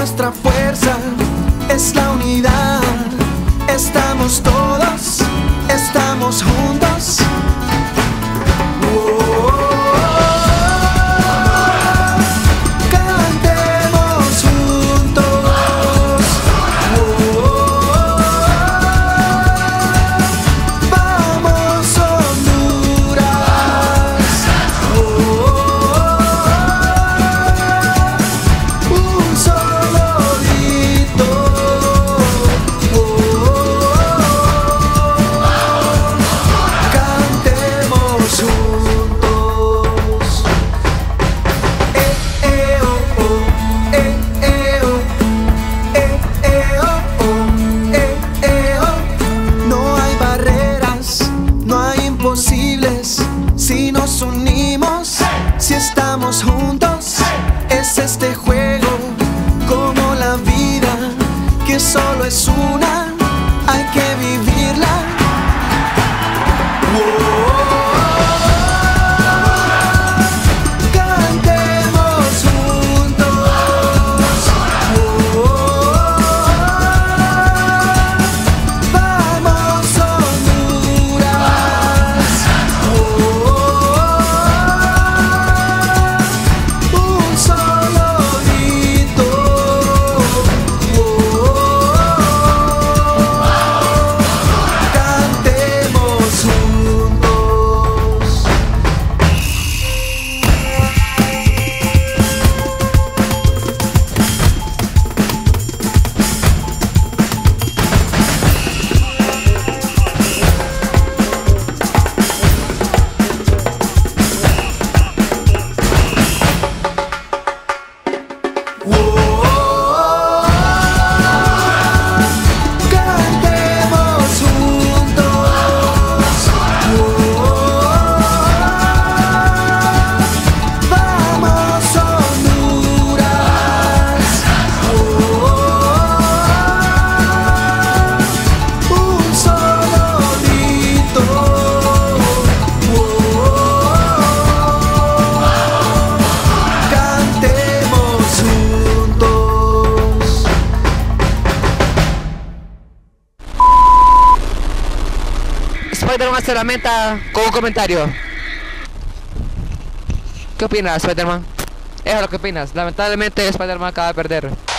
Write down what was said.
nuestra fuerza es la unidad. Estamos todos, estamos juntos. Cantemos juntos. Vamos Honduras. Un solo grito. Cantemos juntos. Oh, oh, oh. No hay barreras, no hay imposibles. Si nos unimos, si estamos juntos, es este juego como la vida, que solo es una, hay que vivirla. Cantemos juntos. Vamos Honduras. Un solo grito. Cantemos juntos. Cantemos juntos. Vamos Honduras. Un solo grito. Cantemos juntos. Spider-Man se lamenta con un comentario. ¿Qué opinas, Spider-Man? Eso es lo que opinas. Lamentablemente Spider-Man acaba de perder.